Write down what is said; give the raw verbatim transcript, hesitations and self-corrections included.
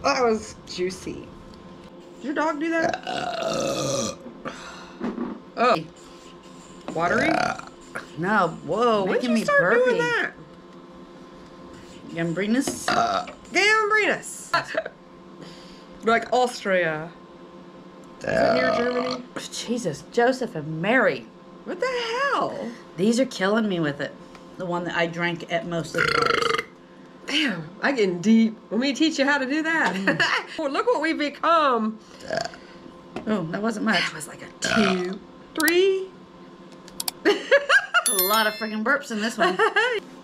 That was juicy. Did your dog do that? Oh. Watery? No, whoa, When did making you me start burpy. doing that? Gambrinus? Gambrinus. Like Austria. Is that near Germany? Jesus, Joseph and Mary. What the hell? These are killing me with it. The one that I drank at most of the bars. Damn, I getting deep. Want me to teach you how to do that? Mm. Well, look what we've become. Oh, that wasn't much. That was like a two, three. A lot of freaking burps in this one.